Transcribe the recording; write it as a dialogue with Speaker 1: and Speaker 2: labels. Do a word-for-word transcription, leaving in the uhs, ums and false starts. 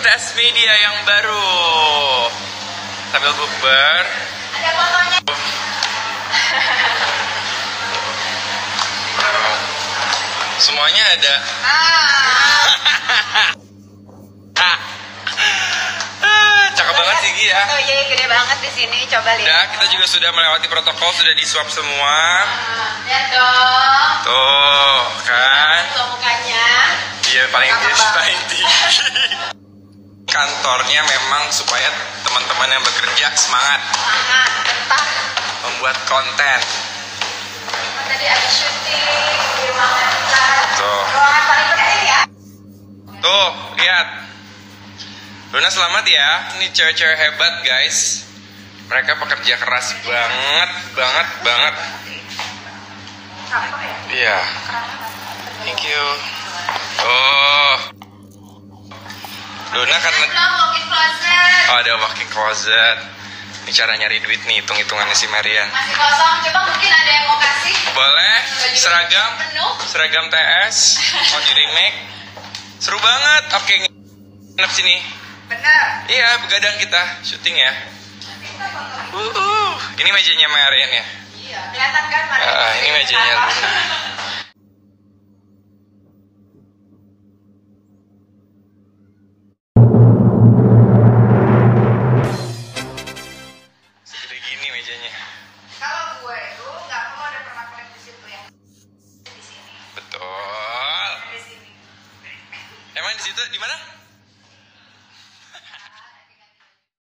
Speaker 1: tes media yang baru. Sambil bukber.
Speaker 2: Ada fotonya.
Speaker 1: Semuanya ada.
Speaker 2: Ah.
Speaker 1: Cakep banget sih Gi ya.
Speaker 2: Oh iya, gede banget di sini. Coba lihat.
Speaker 1: Udah, kita juga sudah melewati protokol, sudah di swab semua.
Speaker 2: Lihat dong.
Speaker 1: Tuh, kan?
Speaker 2: Tuh mukanya.
Speaker 1: Iya, paling tinggi, paling tinggi. Kantornya memang supaya teman-teman yang bekerja semangat.
Speaker 2: Semangat, bentar.
Speaker 1: Membuat konten.
Speaker 2: Oh, tadi ada syuting di ruangan kita.
Speaker 1: Tuh.
Speaker 2: Ruangan paling penting ya.
Speaker 1: Tuh, lihat. Luna selamat ya. Ini cewek-cewek hebat, guys. Mereka pekerja keras banget, banget, banget.
Speaker 2: Capek ya?
Speaker 1: Iya. Thank you. Tuh. Luna karena
Speaker 2: Belum walk-in closet.
Speaker 1: oh, ada walk-in closet. Ini cara nyari duit nih, hitung-hitungannya si Marian.
Speaker 2: Masih kosong. Coba mungkin ada yang mau kasih.
Speaker 1: Boleh? Seragam?
Speaker 2: Penuh.
Speaker 1: Seragam T S mau di remake. Seru banget. Oke, nginep sini.
Speaker 2: Bener.
Speaker 1: Iya, begadang kita syuting ya. Uh, uh. Ini mejanya Marian ya.
Speaker 2: Iya. Kelihatan kan? Mana?
Speaker 1: Ah, ini mejanya Luna.